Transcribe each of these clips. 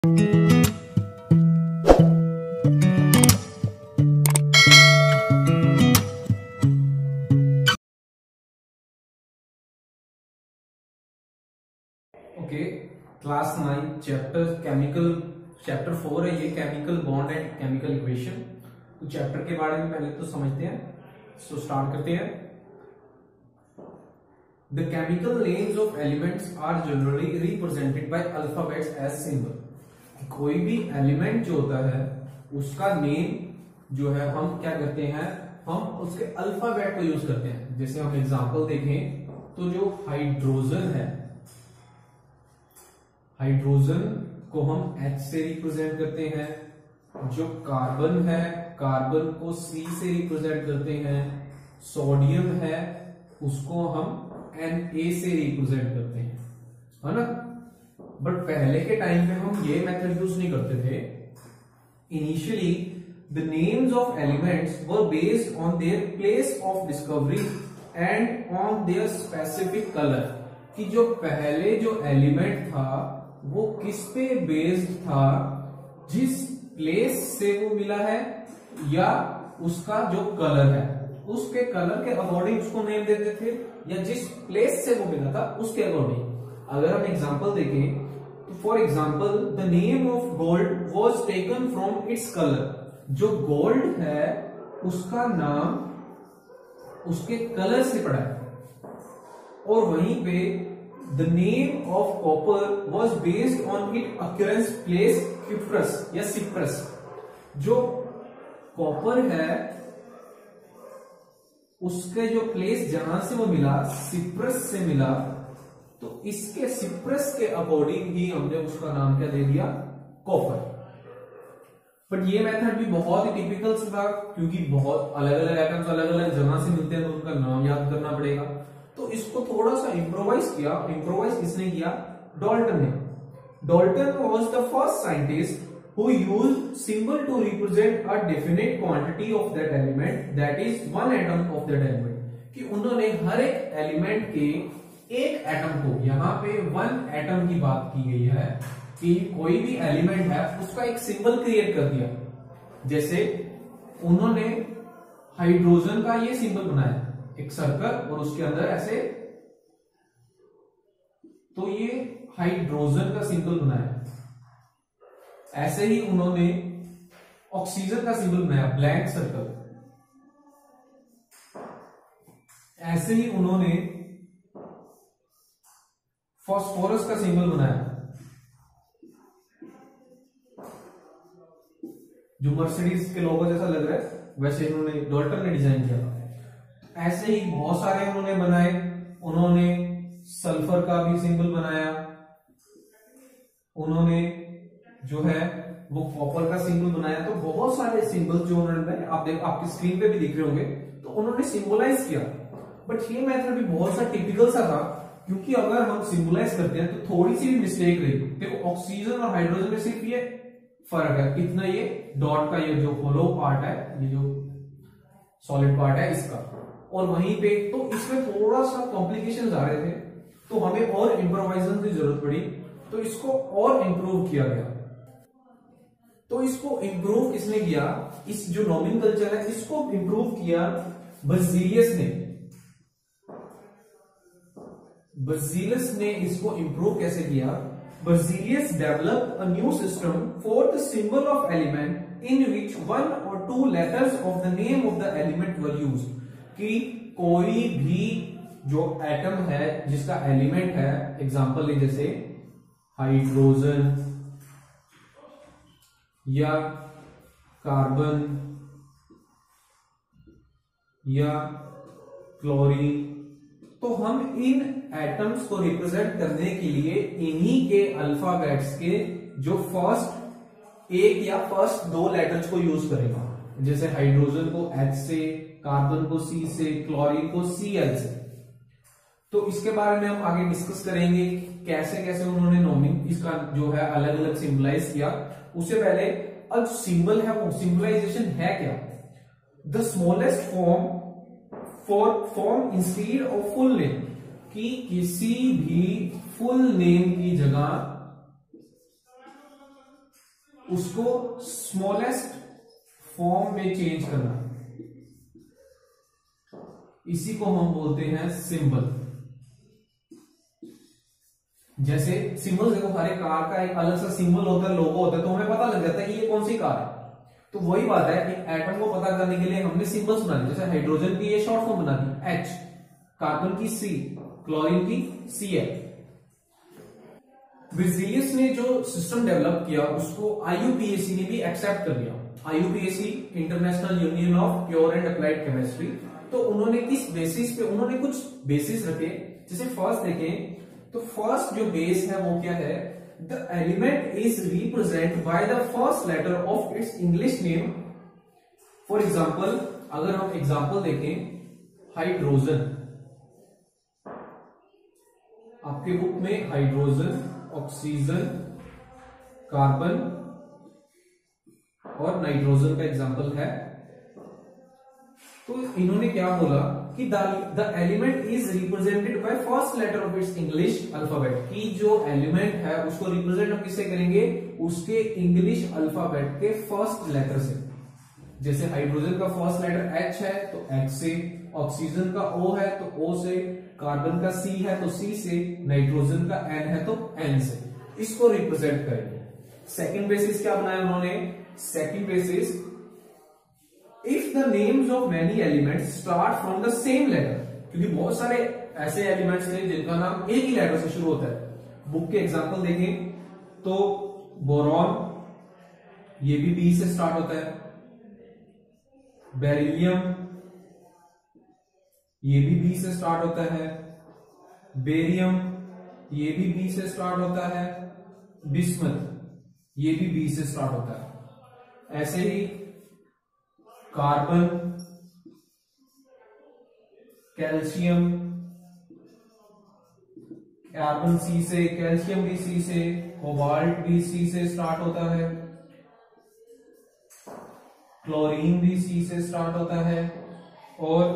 Okay, class 9 chapter 4 है ये, chemical bond and chemical equation. तो चैप्टर के बारे में पहले तो समझते हैं, तो स्टार्ट करते हैं। The chemical names of elements are generally represented by alphabets as symbol. कोई भी एलिमेंट जो होता है उसका नेम जो है हम क्या करते हैं, हम उसके अल्फाबेट को यूज करते हैं। जैसे हम एग्जांपल देखें तो जो हाइड्रोजन है, हाइड्रोजन को हम H से रिप्रेजेंट करते हैं। जो कार्बन है, कार्बन को C से रिप्रेजेंट करते हैं। सोडियम है, उसको हम Na से रिप्रेजेंट करते हैं, है ना। बट पहले के टाइम पे हम ये मेथड यूज नहीं करते थे। Initially the names of elements were based on their place of discovery and on their specific colour. कि जो पहले जो एलिमेंट था वो किस पे बेस्ड था, जिस प्लेस से वो मिला है या उसका जो कलर है उसके कलर के अकॉर्डिंग उसको नेम देते थे, या जिस प्लेस से वो मिला था उसके अकॉर्डिंग। अगर हम एग्जांपल देखें तो for example the name of gold was taken from its colour. जो गोल्ड है उसका नाम उसके कलर से पड़ा है। और वहीं पे the name of copper was based on it occurrence place Cyprus या सिप्रस। जो कॉपर है उसके जो प्लेस जहां से वो मिला, सिप्रस से मिला, तो इसके सिप्रस के अकॉर्डिंग ही हमने उसका नाम क्या दे दिया, कॉपर। बट ये मेथड भी बहुत ही टिपिकल था, क्योंकि बहुत अलग अलग आइटम्स अलग अलग जगह से मिलते हैं तो उनका नाम याद करना पड़ेगा। तो इसको थोड़ा सा इम्प्रोवाइज किया। इम्प्रोवाइज किसने किया, डाल्टन ने। Dalton was the first scientist who used symbol to represent a definite quantity of that element, that is one atom of that element। कि उन्होंने हर एक एलिमेंट के एक एटम को, यहाँ पे वन एटम की बात की गई है कि कोई भी एलिमेंट है उसका एक सिंबल क्रिएट कर दिया। जैसे उन्होंने हाइड्रोजन का ये सिंबल बनाया, एक सर्कल और उसके अंदर ऐसे, तो ये हाइड्रोजन का सिंबल बनाया। ऐसे ही उन्होंने ऑक्सीजन का सिंबल बनाया, ब्लैक सर्कल। ऐसे ही उन्होंने फास्फोरस का सिंबल बनाया, जो मर्सिडीज के लोगो जैसा लग रहा है, वैसे इन्होंने डाल्टन ने डिजाइन किया। ऐसे ही बहुत सारे उन्होंने बनाए। उन्होंने सल्फर का भी सिंबल बनाया, उन्होंने जो है वो कॉपर का सिंबल बनाया। तो बहुत सारे सिंबल जो उन्होंने बनाए, आप देखो आपकी स्क्रीन पे भी दिख रहे होंगे, तो उन्होंने सिंबलाइज किया। बट ये मेथड भी बहुत सा टिपिकल सा था, क्योंकि अगर हम सिंबलाइज करते हैं तो थोड़ी सी भी मिस्टेक रही। देखो ऑक्सीजन और हाइड्रोजन में सिर्फ ये फर्क है, इतना ये डॉट का ये जो होलो पार्ट है, ये जो सॉलिड पार्ट है इसका, और वहीं पे तो इसमें थोड़ा सा कॉम्प्लिकेशन आ रहे थे, तो हमें और इम्प्रोवाइजेशन की जरूरत पड़ी। तो इसको और इंप्रूव किया गया। तो इसको इंप्रूव किसने किया, इस जो नोमेनक्लेचर है इसको इंप्रूव किया बर्जीलियस ने। बर्जीलियस ने इसको इंप्रूव कैसे किया, Berzelius developed a new system for the symbol of element in which one or two letters of the name of the element were used. कि कोई भी जो एटम है जिसका एलिमेंट है, एग्जांपल जैसे हाइड्रोजन या कार्बन या क्लोरीन, तो हम इन एटम्स को रिप्रेजेंट करने के लिए इन्हीं के अल्फाबेट्स के जो फर्स्ट एक या फर्स्ट दो लेटर्स को यूज करेगा। जैसे हाइड्रोजन को H से, कार्बन को C से, क्लोरीन को Cl से। तो इसके बारे में हम आगे डिस्कस करेंगे कैसे कैसे उन्होंने नोमिंग इसका जो है अलग अलग सिंबलाइज किया। उससे पहले अब सिंबल है वो सिंबलाइजेशन है क्या, the smallest form instead of full name. कि किसी भी फुल नेम की जगह उसको स्मॉलेस्ट फॉर्म में चेंज करना, इसी को हम बोलते हैं सिंबल। जैसे सिंबल देखो, हर एक कार का एक अलग सा सिंबल होता है, लोगो होता है, तो हमें पता लग जाता है कि ये कौन सी कार है। तो वही बात है, एक एटम को पता करने के लिए हमने सिंबल्स बना दिए। जैसे हाइड्रोजन की ये शॉर्ट फॉर्म बना दी H, कार्बन की C, क्लोरीन की Cl। बेज़ेलियस ने जो सिस्टम डेवलप किया उसको IUPAC ने भी एक्सेप्ट कर लिया। IUPAC international union of pure and applied chemistry. तो उन्होंने किस बेसिस पे, उन्होंने कुछ बेसिस रखे। जैसे फर्स्ट देखें तो फर्स्ट जो बेस है वो क्या है, the element is represent by the first letter of its English name. For example, अगर हम एग्जाम्पल देखें, हाइड्रोजन, आपके बुक में हाइड्रोजन, ऑक्सीजन, कार्बन और नाइट्रोजन का एग्जाम्पल है। तो इन्होंने क्या बोला कि the element is represented by first letter of its English alphabet, की जो एलिमेंट है उसको रिप्रेजेंट हम किससे करेंगे, उसके इंग्लिश अल्फाबेट के फर्स्ट लेटर से। जैसे हाइड्रोजन का फर्स्ट लेटर H है तो H से, ऑक्सीजन का O है तो O से, कार्बन का C है तो C से, नाइट्रोजन का N है तो N से, इसको रिप्रेजेंट करेंगे। सेकंड बेसिस क्या बनाया उन्होंने, second basis, if the names of many elements start from the same letter, क्योंकि बहुत सारे ऐसे एलिमेंट्स हैं जिनका नाम एक ही लेटर से शुरू होता है। बुक के एग्जांपल देखें तो बोरॉन, ये भी B से स्टार्ट होता है, बेरिलियम, ये भी B से स्टार्ट होता है, बेरियम, ये भी B से स्टार्ट होता है, बिस्मथ, ये भी B से स्टार्ट होता है। ऐसे ही कार्बन, कैल्शियम, कार्बन C से, कैल्शियम भी C से, कोबाल्ट भी C से स्टार्ट होता है, क्लोरीन भी C से स्टार्ट होता है, और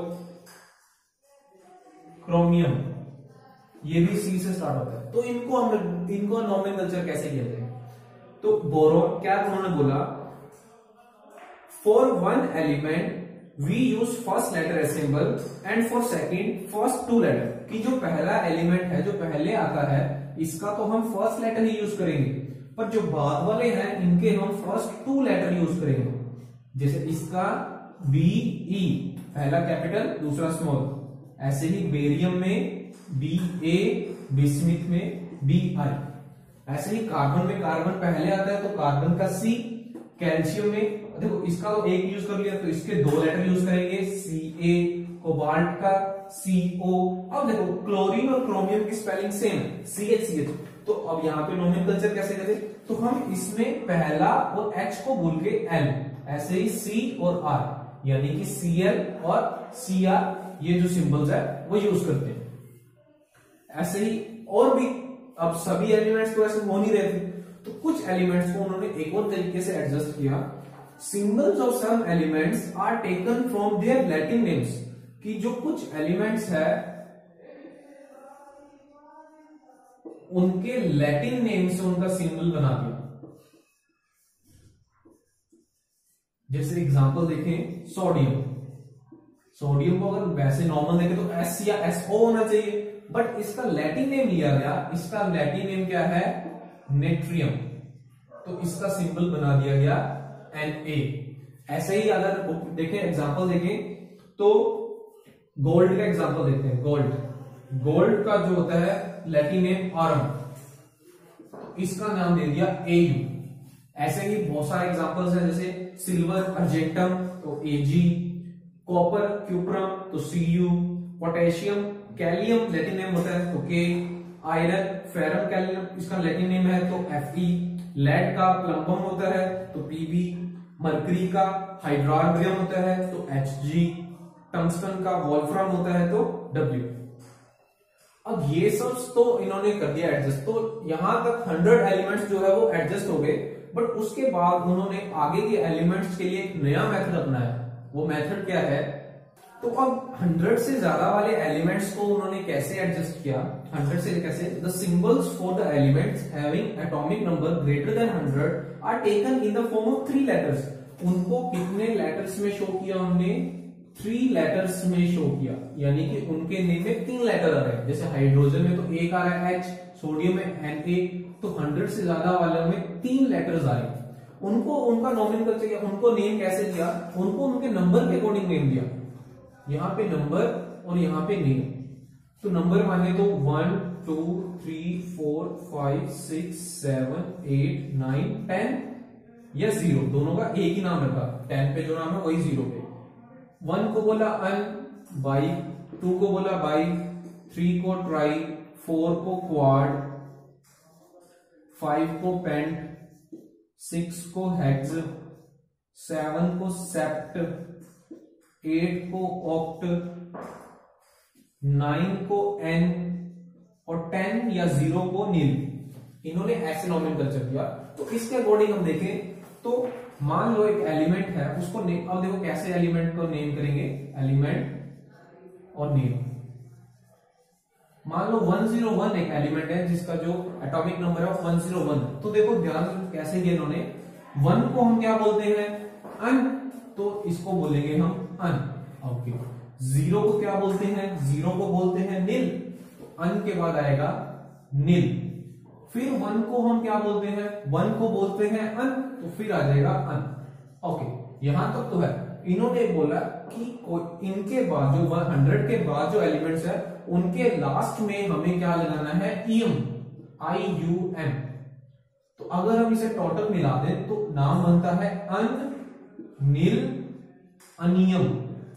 क्रोमियम ये भी C से स्टार्ट होता है। तो इनको नॉमेनक्लेचर कैसे कहते हैं, तो बोरोन क्या उन्होंने बोला, for one element we use first letter as symbol and for second first two letter, कि जो पहला एलिमेंट है जो पहले आता है इसका तो हम फर्स्ट लेटर ही यूज करेंगे, पर जो बाद वाले हैं इनके हम फर्स्ट टू लेटर यूज करेंगे। जैसे इसका BE पहला कैपिटल दूसरा स्मॉल, ऐसे ही बेरियम में BA, बिस्मिथ में BI, ऐसे ही कार्बन में कार्बन पहले आता है तो कार्बन का C, कैल्शियम में देखो इसका तो एक यूज कर लिया तो इसके दो लेटर यूज करेंगे Ca, कोबाल्ट का CO। अब देखो क्लोरीन और क्रोमियम की स्पेलिंग सेम CH, तो अब यहाँ पे नोमेनक्लेचर कैसे करें, तो हम इसमें पहला और H को भूल के L, ऐसे ही C और R, यानी कि Cl और Cr, ये जो सिंबल्स है वो यूज करते हैं। ऐसे ही और भी, अब सभी एलिमेंट्स तो ऐसे हो नहीं रहे थे, तो कुछ एलिमेंट्स को उन्होंने एक और तरीके से एडजस्ट किया। Symbols of some elements are taken from their Latin names, कि जो कुछ एलिमेंट्स है उनके लैटिन नेम से उनका सिंबल बना दिया। जैसे एग्जांपल देखें, सोडियम, सोडियम को अगर वैसे नॉर्मल देखें तो S या SO होना चाहिए, बट इसका लैटिन नेम लिया गया, इसका लैटिन नेम क्या है, नेट्रियम, तो इसका सिंबल बना दिया गया Na। ऐसे ही अगर देखें एग्जांपल देखें तो गोल्ड का एग्जांपल देखते हैं, गोल्ड का जो होता है लैटिन नेम ऑरम, तो इसका नाम दे दिया Au। ऐसे ही बहुत सारे एग्जांपल्स हैं, जैसे सिल्वर अर्जेंटम तो Ag, कॉपर क्यूप्रम तो Cu, potassium kalium Latin name होता है तो K, आयरन फेरम कैलियम इसका लैटिन नेम है तो Fe, लेड का प्लम्बम होता है तो Pb, मरकरी का हाइड्रोर्बियम होता है तो Hg, टंगस्टन का वोल्फ्राम होता है तो W। अब ये सब तो इन्होंने कर दिया एडजस्ट, तो यहां तक 100 एलिमेंट्स जो है वो एडजस्ट हो गए, बट उसके बाद उन्होंने आगे के एलिमेंट्स के लिए एक नया मेथड अपनाया। वो मेथड क्या है, तो अब 100 से ज्यादा वाले एलिमेंट्स को उन्होंने कैसे एडजस्ट किया, 100 से कैसे, the symbols for the elements having atomic number greater than 100 are taken in the form of 3 letters. उनको कितने लेटर्स में शो किया हमने, 3 लेटर्स में शो किया, यानी कि उनके नेम में 3 लेटर आ रहे हैं। जैसे हाइड्रोजन में तो एक आ रहा है H, सोडियम में Na, तो 100 से ज्यादा वाले में 3 लेटर्स आ रहे हैं। उनको उनका नॉमेनक्लेचर किया, उनको नेम कैसे दिया, उनको उनके नंबर के अकॉर्डिंग नेम दिया। यहाँ पे नंबर और यहाँ पे नेम। तो नंबर माने तो 1 2 3 4 5 6 7 8 9 10 या 0, दोनों का एक ही नाम रखा। 10 पे जो नाम है वही 0 पे। 1 को बोला अन, बाइक, 2 को बोला बाइक, 3 को ट्राई, 4 को क्वाड, 5 को पेंट, 6 को हेक्स, 7 को सेप्ट, 8 को ऑक्ट, 9 को एन और 10 या 0 को नील। इन्होंने ऐसे नॉमेनक्लेचर किया। तो इसके अकॉर्डिंग हम देखें तो मान लो एक एलिमेंट है, उसको नेम, अब देखो कैसे एलिमेंट को नेम करेंगे, एलिमेंट और नेम। मान लो 101 एक एलिमेंट है जिसका जो एटॉमिक नंबर है 101। तो देखो ध्यान कैसे किया इन्होंने, 1 को हम क्या बोलते हैं, अन, तो इसको बोलेंगे हम अन। ओके, 0 को क्या बोलते हैं, 0 को बोलते हैं नील, तो अन के बाद आएगा नील। फिर 1 को हम क्या बोलते हैं, 1 को बोलते हैं अन, तो फिर आ जाएगा अन। ओके, यहां तक तो है। इन्होंने बोला कि इनके बाद जो 100 के बाद जो एलिमेंट्स है उनके लास्ट में हमें क्या लगाना है, IUM, IUM। तो अगर हम इसे टोटल मिला दें तो नाम बनता है अन नील अनियम,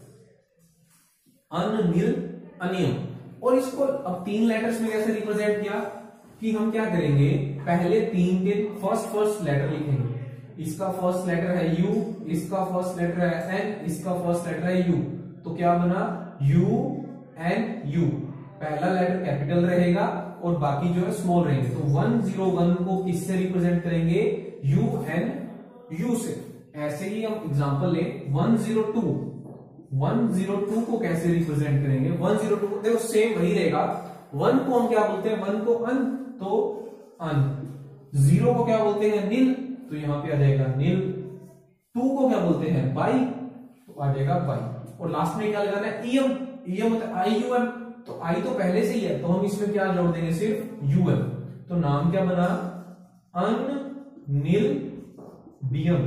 अन नील अनियम। और इसको अब 3 लेटर्स में कैसे रिप्रेजेंट किया कि हम क्या करेंगे, पहले 3 के फर्स्ट लेटर लिखेंगे। इसका फर्स्ट लेटर है U, इसका फर्स्ट लेटर है N, इसका फर्स्ट लेटर है U। तो क्या बना, UNU। पहला लेटर कैपिटल रहेगा और बाकी जो है स्मॉल रहेंगे। तो 101 को किससे रिप्रेजेंट करेंगे, UNU से। ऐसे ही हम एग्जांपल ले 102 को कैसे रिप्रेजेंट करेंगे, 102 देखो सेम वही रहेगा। 1 को हम क्या बोलते हैं, 1 को अन, तो अन। 0 को क्या बोलते हैं, नील, तो यहां पे आ जाएगा नील। 2 को क्या बोलते हैं, बाई, तो आ जाएगा बाई। और लास्ट में क्या लगाना है, IUM, IUM मतलब IUM, तो I तो पहले से ही है, तो हम इसमें क्या जोड़ देंगे, सिर्फ UM। तो नाम क्या बना, अन नील बियम।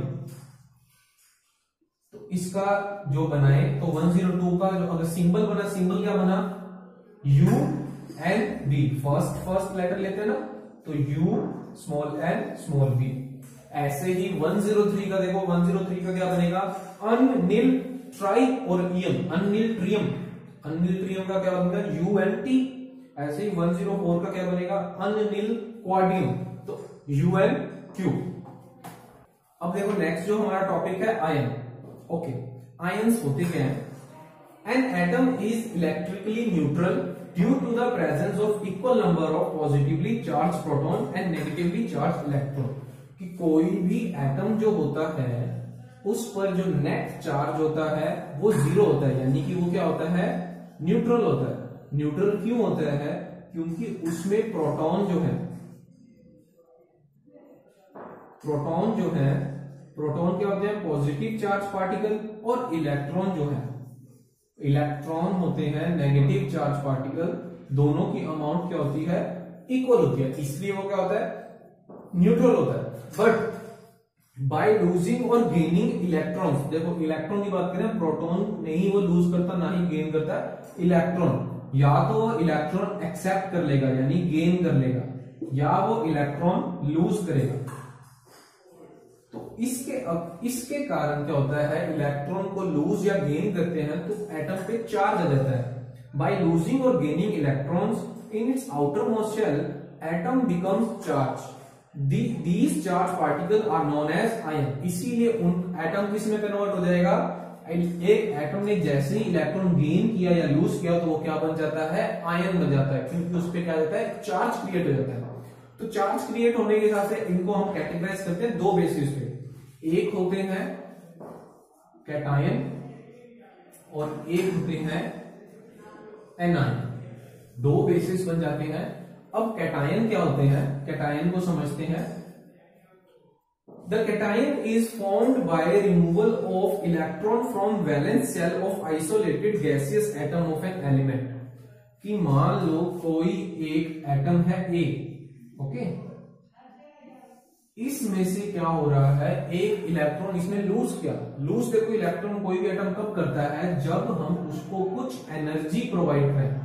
तो इसका जो बनाए तो 102 का जो अगर सिंबल बना, सिंबल क्या बना, UNB। फर्स्ट लेटर लेते हैं ना, तो U small n small b। ऐसे ही 103 का देखो, 103 का क्या बनेगा, अननील ट्राई और इयम, अननील ट्रियम। अननील ट्रियम का क्या बनेगा, UNT। ऐसे ही 104 का क्या बनेगा, अननील क्वाडियम, तो UNQ। अब देखो नेक्स्ट जो हमारा टॉपिक है आयन। ओके, आयंस होते क्या हैं, an atom is electrically neutral due to the presence of equal number of positively charge proton and negatively charge electron. कि कोई भी एटम जो होता है उस पर जो नेट चार्ज होता है वो 0 होता है, यानी कि वो क्या होता है, न्यूट्रल होता है। न्यूट्रल क्यों होता है, क्योंकि उसमें प्रोटॉन जो है, प्रोटॉन क्या होते हैं, पॉजिटिव चार्ज पार्टिकल, और इलेक्ट्रॉन जो है, इलेक्ट्रॉन होते हैं नेगेटिव चार्ज पार्टिकल। दोनों की अमाउंट क्या होती है, इक्वल होती है, इसलिए वो क्या होता है, न्यूट्रल होता है। But by losing or gaining electrons, देखो इलेक्ट्रॉन की बात करें, प्रोटॉन नहीं वो लूज करता ना ही गेन करता है। इलेक्ट्रॉन या तो वो इलेक्ट्रॉन एक्सेप्ट कर लेगा यानी गेन कर लेगा, या वो इलेक्ट्रॉन लूज करेगा। तो इसके कारण क्या होता है, इलेक्ट्रॉन को लूज या गेन करते हैं तो एटम पे चार्ज आ जाता है। By losing or gaining electrons in its outermost shell atom becomes charge. These charge particle are known as ion. इसीलिए उन एटम किस में कन्वर्ट हो जाएगा, एक एटम ने जैसे ही इलेक्ट्रॉन गेन किया या लूज किया तो वो क्या बन जाता है, आयन बन जाता है, क्योंकि उस पर क्या जाता है, चार्ज क्रिएट हो जाता है। तो चार्ज क्रिएट होने के हिसाब से इनको हम कैटेगराइज करते हैं 2 बेसिस पे। एक होते हैं कैटायन और एक होते हैं एनायन। दो बेसिस बन जाते हैं। अब कैटायन क्या होते हैं, कैटायन को समझते हैं। The cation is formed by removal of electron from valence shell of isolated gaseous atom of an element। कि मान लो कोई एक एटम है A, ओके, इसमें से क्या हो रहा है, एक इलेक्ट्रॉन इसमें लूज किया। लूज देखो इलेक्ट्रॉन कोई भी एटम कब करता है, जब हम उसको कुछ एनर्जी प्रोवाइड करें।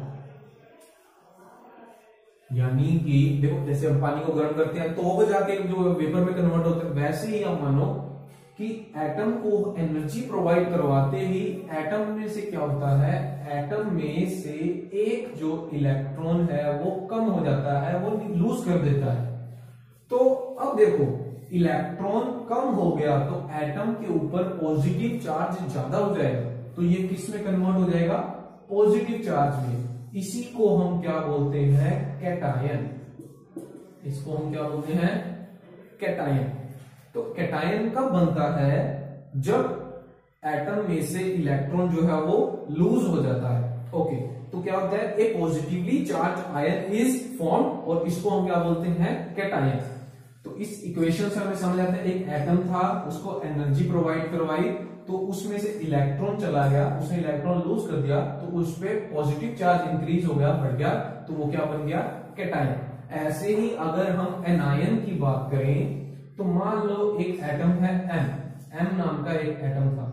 यानी कि देखो जैसे हम पानी को गर्म करते हैं तो वो जाके जो वेपर में कन्वर्ट होता है, वैसे ही हम मानो कि एटम को एनर्जी प्रोवाइड करवाते ही एटम में से क्या होता है, एटम में से एक जो इलेक्ट्रॉन है वो कम हो जाता है, वो लूज कर देता है। तो अब देखो इलेक्ट्रॉन कम हो गया तो एटम के ऊपर पॉजिटिव चार्ज ज्यादा हो जाएगा, तो ये किस में कन्वर्ट हो जाएगा, पॉजिटिव चार्ज में। इसी को हम क्या बोलते हैं, कैटायन। इसको हम क्या बोलते हैं, कैटायन। तो कैटायन कब बनता है, जब एटम में से इलेक्ट्रॉन जो है वो लूज हो जाता है। ओके, तो क्या होता है, a positively charge ion is form, और इसको हम क्या बोलते हैं, कैटायन। तो इस इक्वेशन से हमें समझ आता है एक एटम था, उसको एनर्जी प्रोवाइड करवाई, तो उसमें से इलेक्ट्रॉन चला गया, उसने इलेक्ट्रॉन लूज कर दिया, तो उस पे पॉजिटिव चार्ज इंक्रीज हो गया, बढ़ गया, तो वो क्या बन गया, कैटायन। ऐसे ही अगर हम एनायन की बात करें तो मान लो एक एटम है एम नाम का एक एटम था,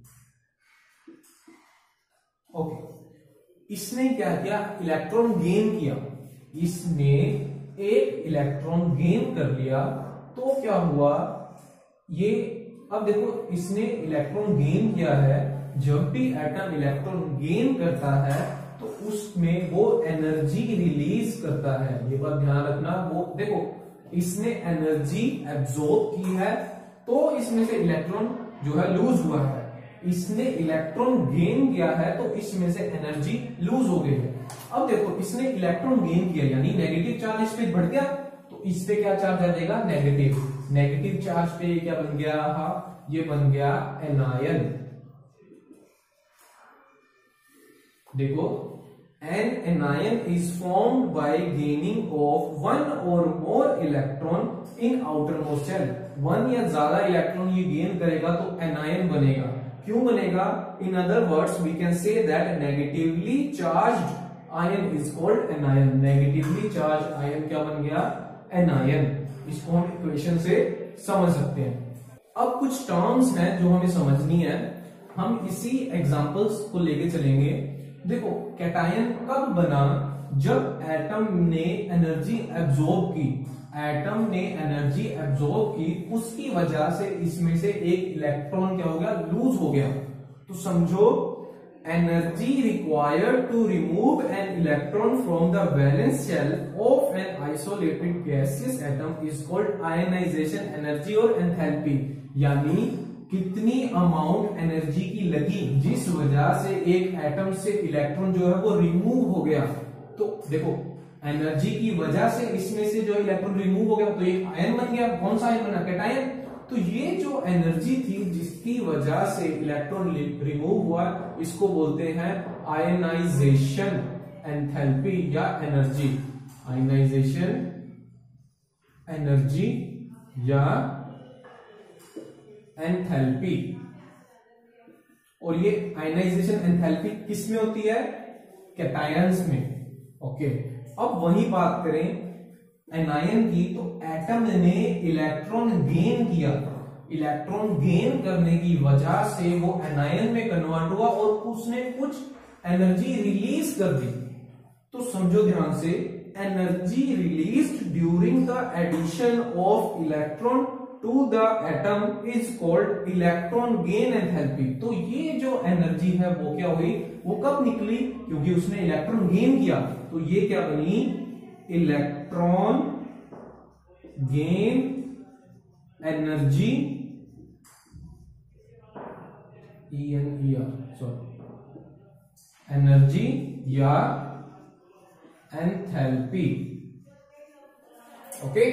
ओके, इसने क्या किया, इलेक्ट्रॉन गेन किया, इसने एक इलेक्ट्रॉन गेन कर लिया। तो क्या हुआ, ये अब देखो इसने इलेक्ट्रॉन गेन किया है, जब भी एटम इलेक्ट्रॉन गेन करता है तो उसमें वो एनर्जी रिलीज करता है। ये बात ध्यान रखना, वो देखो इसने एनर्जी एब्जॉर्ब की है, तो इसमें से इलेक्ट्रॉन जो है लूज हुआ है। इसने इलेक्ट्रॉन गेन किया है तो इसमें से एनर्जी लूज हो गई है। अब देखो इसने इलेक्ट्रॉन गेन किया यानी नेगेटिव चार्ज इस पे बढ़ गया, तो इस पे क्या चार्ज आ जाएगा, नेगेटिव। नेगेटिव चार्ज पे क्या बन गया, ये बन गया एनायन। देखो an anion is formed by gaining of one or more electron in outermost shell. One या ज्यादा इलेक्ट्रॉन ये गेन करेगा तो एनायन बनेगा। क्यों बनेगा, in other words we can say that negatively charged ion is called anion. Negatively charge ion क्या बन गया, एनायन। इसको हम इक्वेशन से समझ सकते हैं। अब कुछ टर्म्स हैं जो हमें समझनी है, हम इसी एग्जांपल्स को लेके चलेंगे। देखो कैटायन कब बना, जब एटम ने एनर्जी एब्जॉर्ब की, एटम ने एनर्जी एब्जॉर्ब की, उसकी वजह से इसमें से एक इलेक्ट्रॉन क्या हो गया, लूज हो गया। तो समझो energy required to remove an electron from the valence shell of an isolated gaseous atom is called ionization energy और enthalpy। यानी कितनी अमाउंट एनर्जी की लगी जिस वजह से एक एटम से इलेक्ट्रॉन जो है वो रिमूव हो गया। तो देखो एनर्जी की वजह से इसमें से जो इलेक्ट्रॉन रिमूव हो गया तो ये आयन बन गया। कौन सा आयन बना, कैटायन। तो ये जो एनर्जी थी जिसकी वजह से इलेक्ट्रॉन रिमूव हुआ, इसको बोलते हैं आयनाइजेशन एंथैल्पी या एनर्जी। आयनाइजेशन एनर्जी या एंथैल्पी। और ये आयनाइजेशन एंथैल्पी किस में होती है, कैटायंस में। ओके, अब वही बात करें एनायन की, तो एटम ने इलेक्ट्रॉन गेन किया। इलेक्ट्रॉन गेन करने की वजह से वो एनायन में कन्वर्ट हुआ और उसने कुछ एनर्जी रिलीज कर दी। तो समझो ध्यान से, energy released during the addition of electron to the atom is called electron gain enthalpy. तो ये जो एनर्जी है वो क्या हुई, वो कब निकली, क्योंकि उसने इलेक्ट्रॉन गेन किया। तो ये क्या बनी, इलेक्ट्रॉन गेन एनर्जी, एनर्जी या एंथैल्पी। ओके,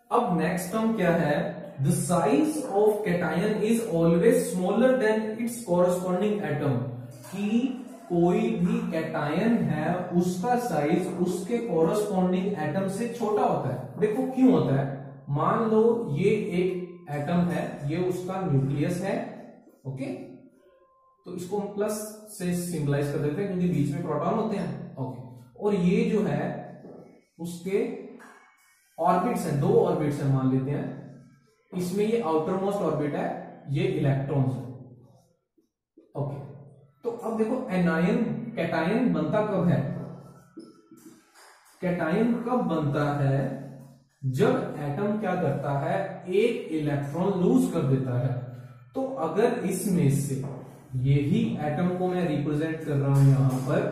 अब नेक्स्ट टर्म क्या है, the size of cation is always smaller than its corresponding atom, कि कोई भी कैटायन है उसका साइज उसके कॉरस्पॉन्डिंग एटम से छोटा होता है। देखो क्यों होता है, मान लो ये एक एटम है, ये उसका न्यूक्लियस है, ओके, तो इसको हम प्लस से सिंबलाइज कर देते हैं क्योंकि बीच में प्रोटॉन होते हैं, ओके, और ये जो है उसके ऑर्बिट्स हैं, 2 ऑर्बिट्स हैं मान लेते हैं, इसमें ये आउटर मोस्ट ऑर्बिट है, ये इलेक्ट्रॉन्स है, ओके। तो अब देखो एनायन कैटायन बनता कब है, कैटायन कब बनता है, जब एटम क्या करता है, एक इलेक्ट्रॉन लूज कर देता है। तो अगर इसमें से यही एटम को मैं रिप्रेजेंट कर रहा हूं यहां पर,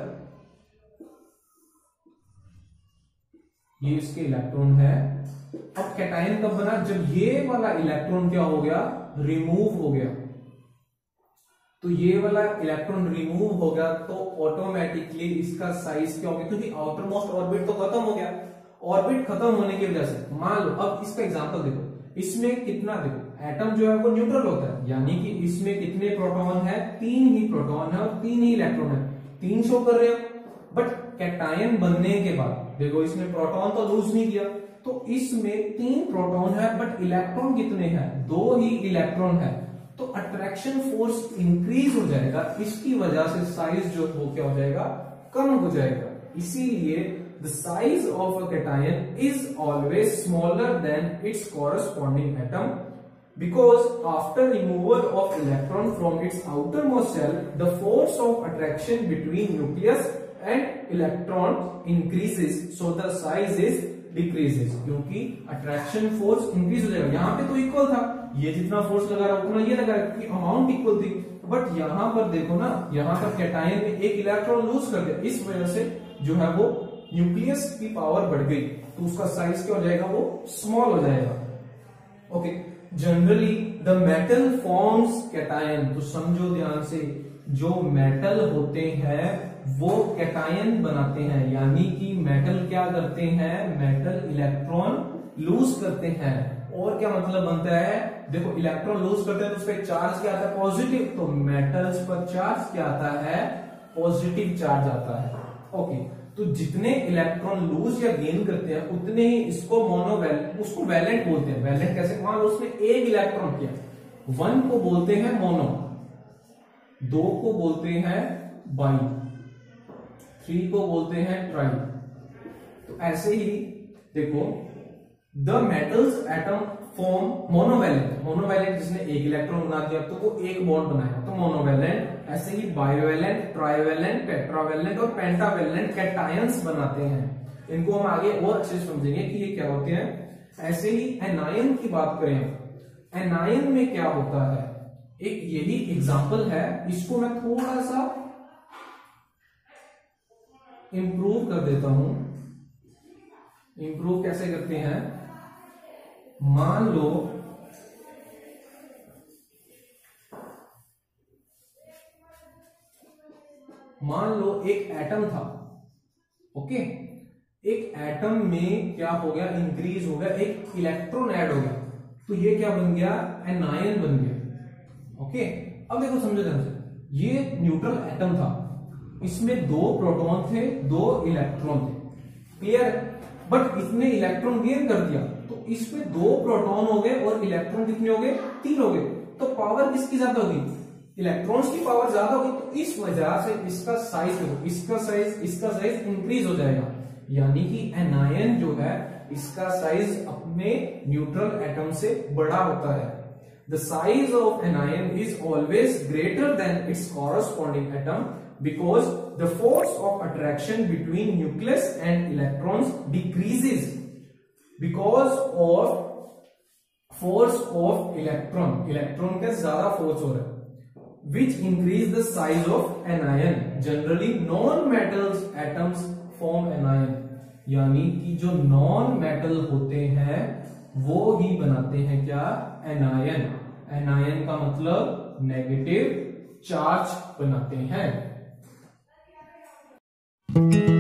ये इसके इलेक्ट्रॉन है, अब कैटायन कब बना, जब ये वाला इलेक्ट्रॉन क्या हो गया, रिमूव हो गया। तो ये वाला इलेक्ट्रॉन रिमूव हो गया तो ऑटोमेटिकली इसका साइज क्या हो गया, क्योंकि आउटर मोस्ट ऑर्बिट तो खत्म हो गया, ऑर्बिट खत्म होने की वजह से मान लो, अब इसका एग्जांपल देखो, इसमें कितना, देखो एटम जो है वो न्यूट्रल होता है, यानी कि इसमें कितने प्रोटॉन है, 3 ही प्रोटॉन है और 3 ही इलेक्ट्रॉन है, 3 शो कर रहे हैं। बट कैटायन बनने के बाद देखो इसमें प्रोटॉन तो लूज नहीं किया, तो इसमें 3 प्रोटॉन है बट इलेक्ट्रॉन कितने हैं, 2 ही इलेक्ट्रॉन है, तो अट्रैक्शन फोर्स इंक्रीज हो जाएगा, इसकी वजह से साइज जो वो क्या हो जाएगा, कम हो जाएगा। इसीलिए the size of a cation is always smaller than its corresponding atom, because after removal of electron from its outermost shell, the force of attraction between nucleus and electron increases, so the size is decreases, क्योंकि attraction force increase हो जाएगा। यहाँ पे तो equal था, ये जितना force लगा रहा उतना ये लगा रहा, क्योंकि अमाउंट इक्वल थी, बट यहाँ पर देखो ना, यहाँ पर कैटायन में एक इलेक्ट्रॉन लूज कर दिया, इस वजह से जो है वो न्यूक्लियस की पावर बढ़ गई, तो उसका साइज क्या हो जाएगा, वो स्मॉल हो जाएगा, okay. Generally the metal forms cation, तो समझो ध्यान से, जो मेटल होते हैं वो कैटायन बनाते हैं, यानी कि मेटल क्या करते हैं, मेटल इलेक्ट्रॉन लूज करते हैं। और क्या मतलब बनता है, देखो इलेक्ट्रॉन लूज करते हैं तो उस पर चार्ज क्या आता है, पॉजिटिव, तो मेटल्स पर चार्ज क्या आता है, पॉजिटिव चार्ज आता है, ओके। तो जितने इलेक्ट्रॉन लूज या गेन करते हैं उतने ही इसको उसको वैलेंट बोलते हैं। वैलेंट कैसे, मान लो उसने एक इलेक्ट्रॉन किया, 1 को बोलते हैं मोनो, 2 को बोलते हैं बाई, 3 को बोलते हैं ट्राई। तो ऐसे ही देखो, the metals atom form monovalent, monovalent जिसने एक इलेक्ट्रॉन बना दिया तो वो एक बॉन्ड बनाएगा, तो मोनोवैलेंट। ऐसे ही बायोवैलेंट, ट्राइवैलेंट, टेट्रावैलेंट और पेंटावैलेंट कैटायंस बनाते हैं। इनको हम आगे और अच्छे से समझेंगे कि ये क्या होते हैं। ऐसे ही एनायन की बात करें, एनायन में क्या होता है, एक यही एग्जांपल है, इसको मैं थोड़ा सा इंप्रूव कर देता हूं। इंप्रूव कैसे करते हैं, मान लो एक एटम था, ओके, एक एटम में क्या हो गया, इंक्रीज हो गया, एक इलेक्ट्रॉन ऐड हो गया, तो ये क्या बन गया, एनायन बन गया, ओके। अब देखो समझो ध्यान से, ये न्यूट्रल एटम था, इसमें 2 प्रोटॉन थे, 2 इलेक्ट्रॉन थे, क्लियर। बट इसने इलेक्ट्रॉन गेन कर दिया, तो इसमें 2 प्रोटॉन हो गए और इलेक्ट्रॉन कितने हो गए, 3 हो गए, तो पावर किसकी ज्यादा होगी, इलेक्ट्रॉन्स की पावर ज्यादा होगी, तो इस वजह से इसका साइज इंक्रीज हो जाएगा, यानी कि एनायन जो है इसका साइज अपने न्यूट्रल एटम से बड़ा होता है। The size of anion is always greater than its corresponding atom because the force of attraction between nucleus and electrons decreases because of force of electron का ज्यादा force हो रहा है, which increase the size of anion. Generally non-metals atoms form anion, यानी कि जो non metal होते हैं वो ही बनाते हैं क्या, एनायन। एनायन का मतलब नेगेटिव चार्ज बनाते हैं।